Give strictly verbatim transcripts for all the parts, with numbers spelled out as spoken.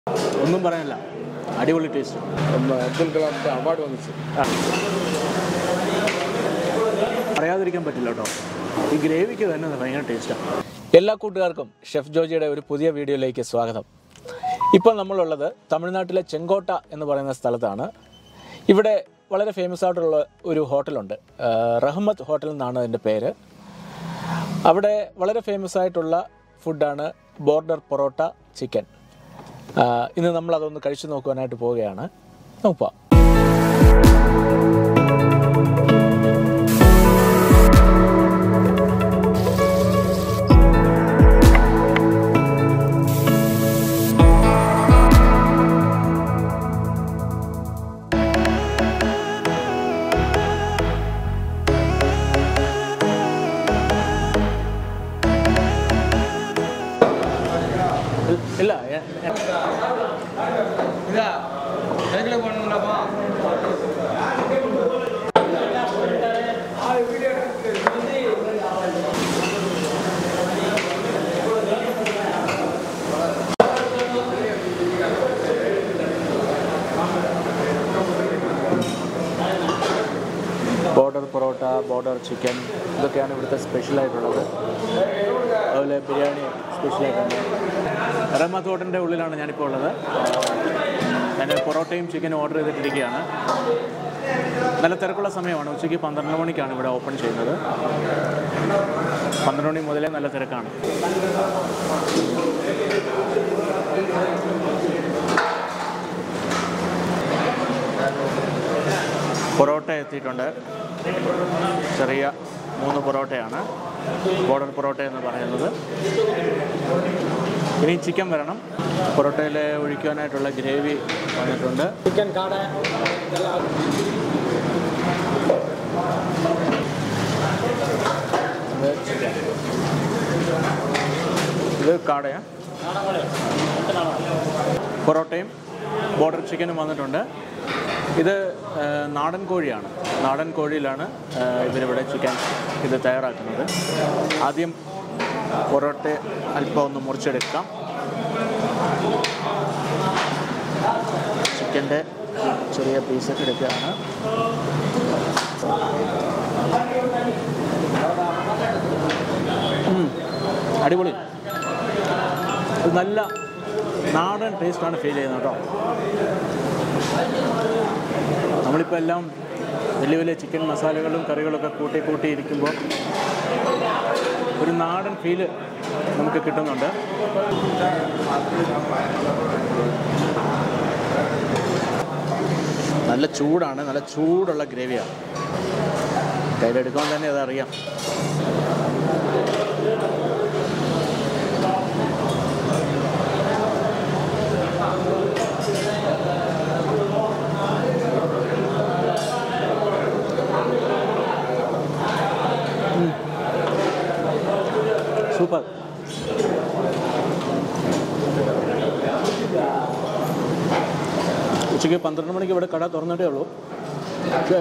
ഒന്നും പറയാനില്ല, അടിപൊളി ടേസ്റ്റ്. അബ്ദുൽ കലാമിൻ്റെ അവാർഡ് വന്നിച്ചു പറയാതിരിക്കാൻ പറ്റില്ല കേട്ടോ. ഈ ഗ്രേവിക്ക് തന്നെ ഭയങ്കര ടേസ്റ്റാണ്. എല്ലാ കൂട്ടുകാർക്കും ഷെഫ് ജോജിയുടെ ഒരു പുതിയ വീഡിയോയിലേക്ക് സ്വാഗതം. ഇപ്പോൾ നമ്മളുള്ളത് തമിഴ്നാട്ടിലെ ചെങ്കോട്ട എന്ന് പറയുന്ന സ്ഥലത്താണ്. ഇവിടെ വളരെ ഫേമസ് ആയിട്ടുള്ള ഒരു ഹോട്ടലുണ്ട്, റഹ്മത്ത് ഹോട്ടൽ എന്നാണ് അതിൻ്റെ പേര്. അവിടെ വളരെ ഫേമസ് ആയിട്ടുള്ള ഫുഡാണ് ബോർഡർ പൊറോട്ട ചിക്കൻ. ഇന്ന് നമ്മളതൊന്ന് കഴിച്ചു നോക്കുവാനായിട്ട് പോവുകയാണ്. നോക്കാം. ಇಲ್ಲ ಹೇಗೆ பண்ணலப்பா ബോർഡർ പൊറോട്ട, ബോർഡർ ചിക്കൻ, ഇതൊക്കെയാണ് ഇവിടുത്തെ സ്പെഷ്യലായിട്ടുള്ളത്. അതുപോലെ ബിരിയാണി സ്പെഷ്യലായിട്ടുണ്ട്. റഹ്മത്ത് ഹോട്ടലിൻ്റെ ഉള്ളിലാണ് ഞാനിപ്പോൾ ഉള്ളത്. ഞാൻ പൊറോട്ടയും ചിക്കനും ഓർഡർ ചെയ്തിട്ടിരിക്കുകയാണ്. നല്ല തിരക്കുള്ള സമയമാണ്. ഉച്ചയ്ക്ക് പന്ത്രണ്ട് മണിക്കാണ് ഇവിടെ ഓപ്പൺ ചെയ്യുന്നത്. പന്ത്രണ്ട് മണി മുതലേ നല്ല തിരക്കാണ്. പൊറോട്ട എത്തിയിട്ടുണ്ട്. ചെറിയ മൂന്ന് പൊറോട്ടയാണ് ബോർഡർ പൊറോട്ട എന്ന് പറയുന്നത്. ഇനി ചിക്കൻ വരണം. പൊറോട്ടയിൽ ഒഴിക്കാനായിട്ടുള്ള ഗ്രേവി വന്നിട്ടുണ്ട്. ചിക്കൻ കാട ഇത് കാടയാണ്. പൊറോട്ടയും ബോർഡർ ചിക്കനും വന്നിട്ടുണ്ട്. ഇത് നാടൻ കോഴിയാണ്. നാടൻ കോഴിയിലാണ് ഇവരിവിടെ ചിക്കൻ ഇത് തയ്യാറാക്കുന്നത്. ആദ്യം പൊറോട്ട അല്പം ഒന്ന് മുറിച്ചെടുക്കാം. ചിക്കൻ്റെ ചെറിയ പീസൊക്കെ എടുക്കുകയാണ്. അടിപൊളി. ഇത് നല്ല നാടൻ ടേസ്റ്റാണ് ഫീൽ ചെയ്യുന്നത് കേട്ടോ. നമ്മളിപ്പോൾ എല്ലാം വലിയ വലിയ ചിക്കൻ മസാലകളും കറികളൊക്കെ കൂട്ടി കൂട്ടി ഇരിക്കുമ്പോൾ ഒരു നാടൻ ഫീല് നമുക്ക് കിട്ടുന്നുണ്ട്. നല്ല ചൂടാണ്, നല്ല ചൂടുള്ള ഗ്രേവിയാണ്. കയ്യിലെടുക്കാൻ തന്നെ അതറിയാം. സൂപ്പർ. ഉച്ചയ്ക്ക് പന്ത്രണ്ട് മണിക്ക് ഇവിടെ കട തുറന്നിട്ടേ ഉള്ളൂ. പക്ഷേ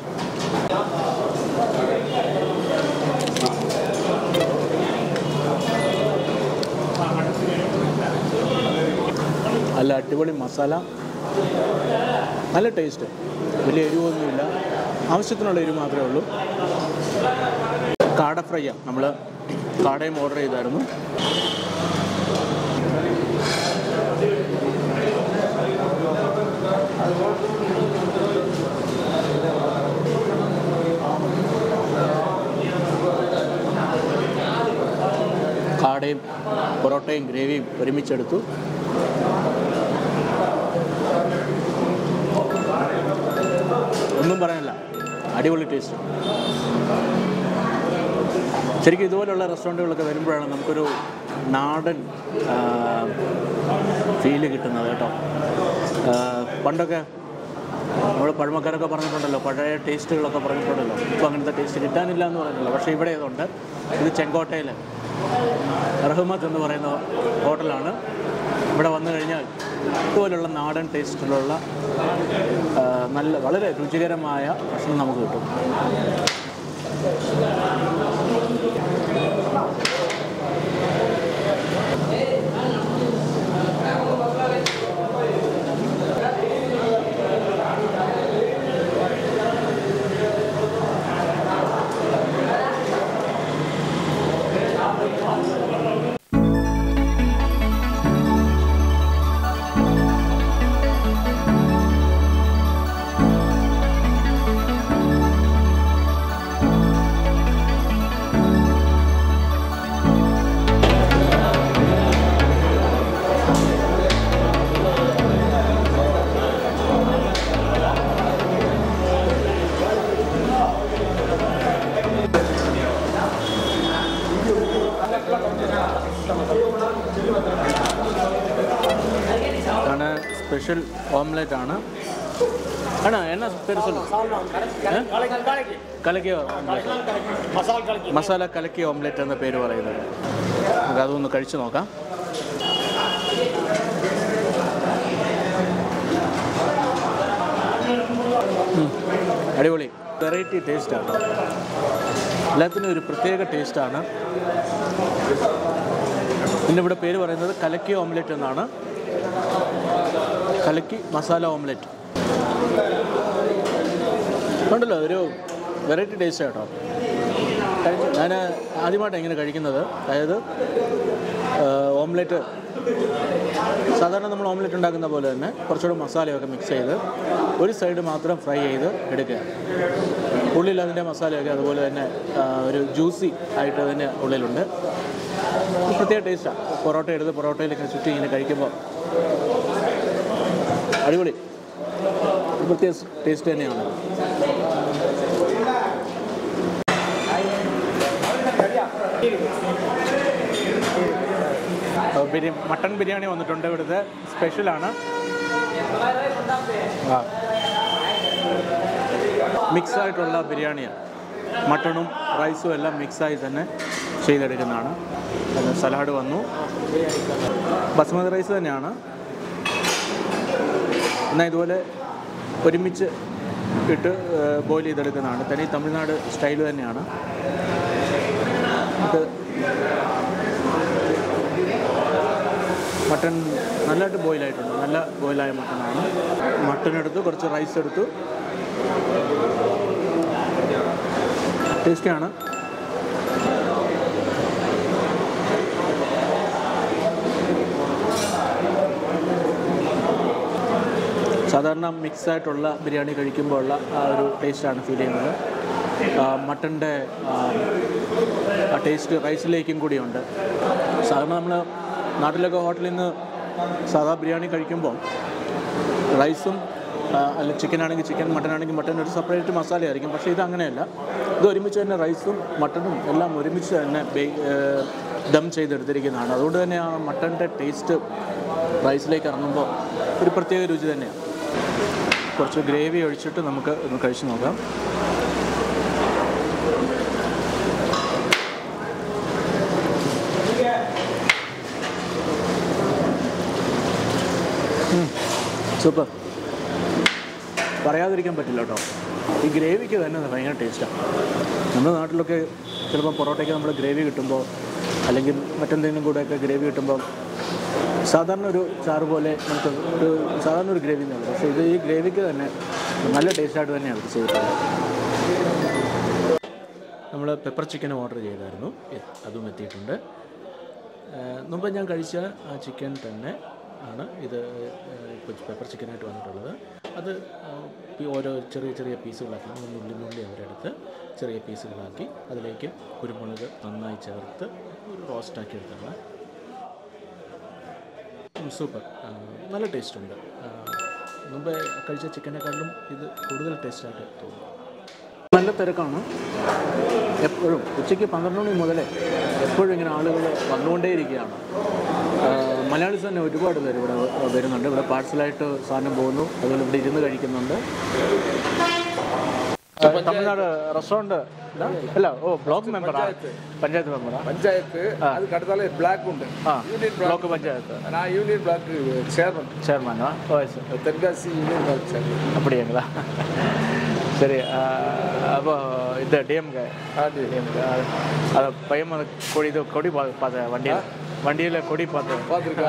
നല്ല അടിപൊളി മസാല, നല്ല ടേസ്റ്റ്. വലിയ എരിവൊന്നുമില്ല, ആവശ്യത്തിനുള്ള എരിവ് മാത്രമേ ഉള്ളൂ. കാട ഫ്രൈയാണ്. നമ്മൾ കാടയും ഓർഡർ ചെയ്തായിരുന്നു. കാടയും പൊറോട്ടയും ഗ്രേവിയും ഒരുമിച്ചെടുത്തു. ഒന്നും പറയാനില്ല, അടിപൊളി ടേസ്റ്റ്. ശരിക്കും ഇതുപോലുള്ള റെസ്റ്റോറൻറ്റുകളൊക്കെ വരുമ്പോഴാണ് നമുക്കൊരു നാടൻ ഫീല് കിട്ടുന്നത് കേട്ടോ. പണ്ടൊക്കെ നമ്മൾ പഴമക്കാരൊക്കെ പറഞ്ഞിട്ടുണ്ടല്ലോ, പഴയ ടേസ്റ്റുകളൊക്കെ പറഞ്ഞിട്ടുണ്ടല്ലോ. ഇപ്പോൾ അങ്ങനത്തെ ടേസ്റ്റ് കിട്ടാനില്ല എന്ന് പറയുന്നില്ല. പക്ഷേ ഇവിടെ ഇതുണ്ട്. ഇത് ചെങ്കോട്ടയിൽ റഹ്മത്ത് എന്ന് പറയുന്ന ഹോട്ടലാണ്. ഇവിടെ വന്നു കഴിഞ്ഞാൽ ഇതുപോലുള്ള നാടൻ ടേസ്റ്റിലുള്ള നല്ല വളരെ രുചികരമായ ഭക്ഷണം നമുക്ക് കിട്ടും. സ്പെഷ്യൽ ഓംലെറ്റ് ആണ്. ആണോ എന്നാ പേര് சொல்லு? കലക്കിയ ഓംലെറ്റ്, മസാല കലക്കിയ ഓംലെറ്റ് എന്ന പേര് പറയുന്നത്. നമുക്ക് അതൊന്ന് കഴിച്ചു നോക്കാം. അടിപൊളി, വെറൈറ്റി ടേസ്റ്റാണ്. എല്ലാത്തിനും ഒരു പ്രത്യേക ടേസ്റ്റാണ്. പിന്നെ ഇവിടെ പേര് പറയുന്നത് കലക്കി ഓംലെറ്റ് എന്നാണ്. കലക്കി മസാല ഓംലെറ്റ് ഉണ്ടല്ലോ, ഒരു വെറൈറ്റി ടേസ്റ്റ് കേട്ടോ. ഞാൻ ആദ്യമായിട്ടാണ് ഇങ്ങനെ കഴിക്കുന്നത്. അതായത് ഓംലെറ്റ് സാധാരണ നമ്മൾ ഓംലെറ്റ് ഉണ്ടാക്കുന്ന പോലെ തന്നെ കുറച്ചുകൂടെ മസാലയൊക്കെ മിക്സ് ചെയ്ത് ഒരു സൈഡ് മാത്രം ഫ്രൈ ചെയ്ത് എടുക്കുക. ഉള്ളിൽ അതിൻ്റെ മസാലയൊക്കെ അതുപോലെ തന്നെ ഒരു ജ്യൂസി ആയിട്ട് തന്നെ ഉള്ളിലുണ്ട്. പ്രത്യേക ടേസ്റ്റാണ്. പൊറോട്ട എടുത്ത് പൊറോട്ടയിലൊക്കെ ചുറ്റി ഇങ്ങനെ കഴിക്കുമ്പോൾ അടിപൊളി, പ്രത്യേക ടേസ്റ്റ് തന്നെയാണ്. ബിരിയാണി, മട്ടൺ ബിരിയാണി വന്നിട്ടുണ്ട്. ഇവിടുത്തെ സ്പെഷ്യലാണ്. ആ മിക്സായിട്ടുള്ള ബിരിയാണിയാണ്. മട്ടണും റൈസും എല്ലാം മിക്സായി തന്നെ ചെയ്തെടുക്കുന്നതാണ്. സലാഡ് വന്നു. ബസ്മതി റൈസ് തന്നെയാണ്. എന്നാൽ ഇതുപോലെ ഒരുമിച്ച് ഇട്ട് ബോയിൽ ചെയ്തെടുക്കുന്നതാണ്. തനി തമിഴ്നാട് സ്റ്റൈൽ തന്നെയാണ്. ഇത് മട്ടൺ നല്ലതായിട്ട് ബോയിലായിട്ടുണ്ട്. നല്ല ബോയിലായ മട്ടനാണ്. മട്ടൺ എടുത്തു, കുറച്ച് റൈസ് എടുത്തു. ടേസ്റ്റിയാണ്. സാധാരണ മിക്സായിട്ടുള്ള ബിരിയാണി കഴിക്കുമ്പോൾ ഉള്ള ആ ഒരു ടേസ്റ്റാണ് ഫീൽ ചെയ്യുന്നത്. മട്ടൻ്റെ ആ ടേസ്റ്റ് റൈസിലേക്കും കൂടിയുണ്ട്. സാധാരണ നമ്മൾ നാട്ടിലൊക്കെ ഹോട്ടലിൽ നിന്ന് സാധാ ബിരിയാണി കഴിക്കുമ്പോൾ റൈസും അല്ല ചിക്കൻ ആണെങ്കിൽ ചിക്കൻ, മട്ടൻ ആണെങ്കിൽ മട്ടൻ ഒരു സെപ്പറേറ്റ് മസാലയായിരിക്കും. പക്ഷേ ഇത് അങ്ങനെയല്ല. ഇത് ഒരുമിച്ച് തന്നെ റൈസും മട്ടനും എല്ലാം ഒരുമിച്ച് തന്നെ ദം ചെയ്തെടുത്തിരിക്കുന്നതാണ്. അതുകൊണ്ട് തന്നെ ആ മട്ടൻ്റെ ടേസ്റ്റ് റൈസിലേക്ക് ഇറങ്ങുമ്പോൾ ഒരു പ്രത്യേക രുചി തന്നെയാണ്. കുറച്ച് ഗ്രേവി ഒഴിച്ചിട്ട് നമുക്ക് ഒന്ന് കഴിച്ച് നോക്കാം. സൂപ്പർ, പറയാതിരിക്കാൻ പറ്റില്ല കേട്ടോ. ഈ ഗ്രേവിക്ക് തന്നെ ഭയങ്കര ടേസ്റ്റാണ്. നമ്മുടെ നാട്ടിലൊക്കെ ചിലപ്പോൾ പൊറോട്ടയ്ക്ക് നമ്മൾ ഗ്രേവി കിട്ടുമ്പോൾ അല്ലെങ്കിൽ മറ്റെന്തെങ്കിലും കൂടെയൊക്കെ ഗ്രേവി കിട്ടുമ്പോൾ സാധാരണ ഒരു ചാറ് പോലെ നമുക്ക് ഒരു സാധാരണ ഒരു ഗ്രേവി എന്നുള്ളത്. പക്ഷേ ഇത് ഈ ഗ്രേവിക്ക് തന്നെ നല്ല ടേസ്റ്റായിട്ട് തന്നെയാണ് ഇത് ചെയ്തിട്ടുള്ളത്. നമ്മൾ പെപ്പർ ചിക്കൻ ഓർഡർ ചെയ്തായിരുന്നു, അതും എത്തിയിട്ടുണ്ട്. മുമ്പ് ഞാൻ കഴിച്ച ആ ചിക്കൻ തന്നെ ആണ് ഇത് പെപ്പർ ചിക്കനായിട്ട് വന്നിട്ടുള്ളത്. അത് ഓരോ ചെറിയ ചെറിയ പീസുകളാക്കി നുള്ളി നുള്ളി അവരെടുത്ത് ചെറിയ പീസുകളാക്കി അതിലേക്ക് കുരുമുളക് നന്നായി ചേർത്ത് ഒരു റോസ്റ്റാക്കി എടുത്തുള്ള സൂപ്പർ, നല്ല ടേസ്റ്റുണ്ട്. മുമ്പ് കഴിച്ച ചിക്കനേക്കാളും ഇത് കൂടുതൽ ടേസ്റ്റായിട്ട് തോന്നുന്നു. നല്ല തിരക്കാണ് എപ്പോഴും. ഉച്ചയ്ക്ക് പന്ത്രണ്ട് മണി മുതലേ എപ്പോഴും ഇങ്ങനെ ആളുകൾ വന്നുകൊണ്ടേയിരിക്കുകയാണ്. മലയാളീസ് തന്നെ ഒരുപാട് പേര് ഇവിടെ വരുന്നുണ്ട്. ഇവിടെ പാഴ്സലായിട്ട് സാധനം പോകുന്നു, അതുപോലെ ഇവിടെ ഇരുന്ന് കഴിക്കുന്നുണ്ട്. തമിഴ്നാട് റെസ്റ്റോറൻറ്റ് അല്ല, ഓ ബ്ലോക്ക് മെമ്പറാ, പഞ്ചായത്ത് മെമ്പറാ? പഞ്ചായത്ത് അത് കടത്താലെ ബ്ലോക്ക് ഉണ്ട്. ആ ബ്ലോക്ക് പഞ്ചായത്ത്. நான் யூனியன் பிளாக் சேர்மன். சேர்மனா? ஓ தென்காசி யூனியன் பிளாக் சேர்மன். அப்படிங்களா? சரி. அப்போ இந்த டிஎம்கே டிஎம்கே அது பையன் கொடி இது கொடி பார்த்தேன் வண்டியில் வண்டியில் கொடி பார்த்தேன் பார்த்துருக்கா?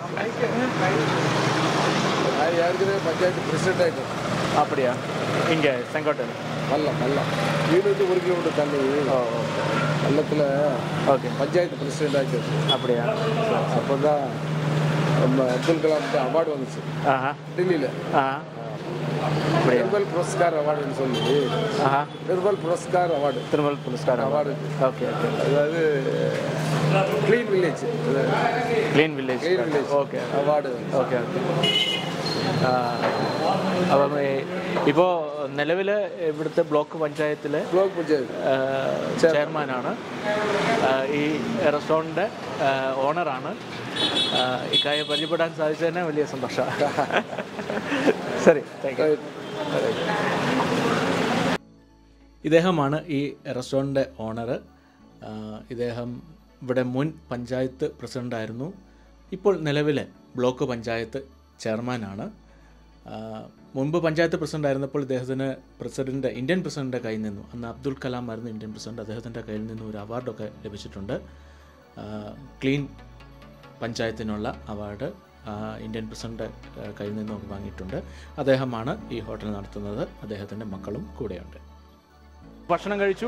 நான் ஏற்கனவே பஞ்சாயத்து பிரசிடென்ட் ஆகிட்டேன். அப்படியா? இங்கே செங்கோட்டையில் மல்லம் மல்லம் வீடு ஒரு கிலோமீட்டர் தள்ளி மல்லத்தில் ஓகே பஞ்சாயத்து பிரசிடென்ட் ஆகிட்டேன். அப்படியா? அப்போ தான் நம்ம அப்துல் கலாமுக்கு அவார்டு வந்துச்சு டெல்லியில். निर्मल पुरस्कार अवार्ड சொல்லி निर्मल Puraskar award Nirmal Puraskar award. Okay okay. அதாவது clean village clean village clean village okay award. Okay okay. അപ്പം ഇപ്പോൾ നിലവിൽ ഇവിടുത്തെ ബ്ലോക്ക് പഞ്ചായത്തിലെ ബ്ലോക്ക് പഞ്ചായത്ത് ചെയർമാനാണ്. ഈ റെസ്റ്റോറൻറ്റിൻ്റെ ഓണറാണ്. ഇക്കാര്യം പരിചയപ്പെടാൻ സാധിച്ചതിന് വലിയ സന്തോഷം. ശരി, താങ്ക് യു. ഇദ്ദേഹമാണ് ഈ റെസ്റ്റോറൻറ്റിൻ്റെ ഓണർ. ഇദ്ദേഹം ഇവിടെ മുൻ പഞ്ചായത്ത് പ്രസിഡൻ്റായിരുന്നു. ഇപ്പോൾ നിലവിലെ ബ്ലോക്ക് പഞ്ചായത്ത് ചെയർമാനാണ്. മുൻപ് പഞ്ചായത്ത് പ്രസിഡൻ്റ് ആയിരുന്നപ്പോൾ ഇദ്ദേഹത്തിന് പ്രസിഡൻ്റ് ഇന്ത്യൻ പ്രസിഡൻ്റെ കയ്യിൽ നിന്നും, അന്ന് അബ്ദുൽ കലാം ആയിരുന്നു ഇന്ത്യൻ പ്രസിഡന്റ്, അദ്ദേഹത്തിൻ്റെ കയ്യിൽ നിന്നും ഒരു അവാർഡൊക്കെ ലഭിച്ചിട്ടുണ്ട്. ക്ലീൻ പഞ്ചായത്തിനുള്ള അവാർഡ് ഇന്ത്യൻ പ്രസിഡൻ്റെ കയ്യിൽ നിന്നും വാങ്ങിയിട്ടുണ്ട്. അദ്ദേഹമാണ് ഈ ഹോട്ടൽ നടത്തുന്നത്. അദ്ദേഹത്തിൻ്റെ മക്കളും കൂടെയുണ്ട്. ഭക്ഷണം കഴിച്ചു.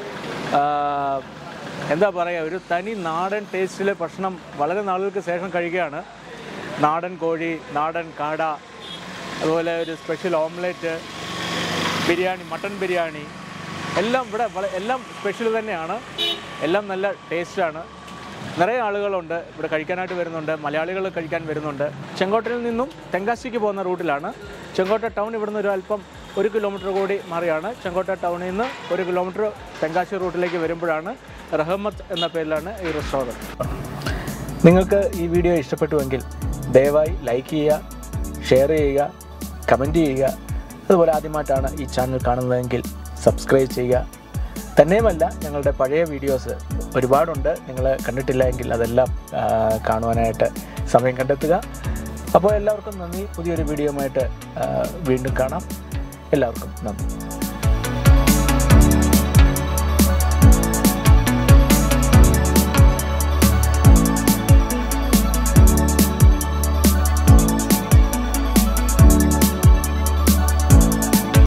എന്താ പറയുക, ഒരു തനി നാടൻ ടേസ്റ്റിലെ ഭക്ഷണം വളരെ നാളുകൾക്ക് ശേഷം കഴിക്കുകയാണ്. നാടൻ കോഴി, നാടൻ കാട, അതുപോലെ ഒരു special omelette, biryani, mutton biryani, എല്ലാം ഇവിടെ എല്ലാം സ്പെഷ്യൽ തന്നെയാണ്. എല്ലാം നല്ല ടേസ്റ്റാണ്. നിറയെ ആളുകളുണ്ട് ഇവിടെ കഴിക്കാനായിട്ട് വരുന്നുണ്ട്. മലയാളികൾ കഴിക്കാൻ വരുന്നുണ്ട്. ചെങ്കോട്ടയിൽ നിന്നും തെങ്കാശിക്ക് പോകുന്ന റൂട്ടിലാണ്. ചെങ്കോട്ട ടൗൺ ഇവിടുന്ന് ഒരു അല്പം ഒരു കിലോമീറ്റർ കൂടി മാറിയാണ്. ചെങ്കോട്ട ടൗണിൽ നിന്ന് ഒരു കിലോമീറ്റർ തെങ്കാശി റൂട്ടിലേക്ക് വരുമ്പോഴാണ് റഹ്മത്ത് എന്ന പേരിലാണ് ഈ റെസ്റ്റോറൻറ്റ്. നിങ്ങൾക്ക് ഈ വീഡിയോ ഇഷ്ടപ്പെട്ടുവെങ്കിൽ ദയവായി ലൈക്ക് ചെയ്യുക, ഷെയർ ചെയ്യുക, കമൻറ്റ് ചെയ്യുക. അതുപോലെ ആദ്യമായിട്ടാണ് ഈ ചാനൽ കാണുന്നതെങ്കിൽ സബ്സ്ക്രൈബ് ചെയ്യുക. തന്നെയുമല്ല, ഞങ്ങളുടെ പഴയ വീഡിയോസ് ഒരുപാടുണ്ട്. നിങ്ങൾ കണ്ടിട്ടില്ല എങ്കിൽ അതെല്ലാം കാണുവാനായിട്ട് സമയം കണ്ടെത്തുക. അപ്പോൾ എല്ലാവർക്കും നന്ദി. പുതിയൊരു വീഡിയോയുമായിട്ട് വീണ്ടും കാണാം. എല്ലാവർക്കും നന്ദി.